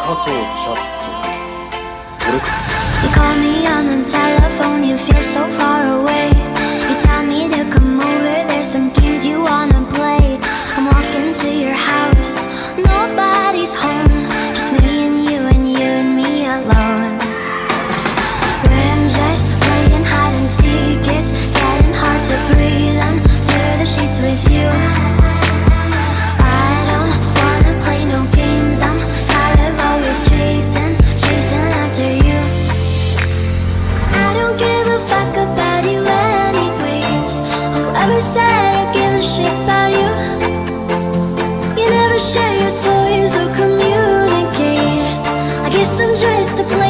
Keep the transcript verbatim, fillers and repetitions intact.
とチャット俺か You call me on the telephone, you feel so far away. You tell me to come over, there's some games you wanna play. I'm walking to your house, nobody's home, just me and you and you and me alone. We're just playing hide and seek, it's getting hard to breathe under the sheets with you. I don't wanna play no games, I'm tired of always chasing, chasing after you. I don't give a fuck about you anyways. Whoever said I give a shit about you? You never share your toys or communicate. I guess I'm just a player.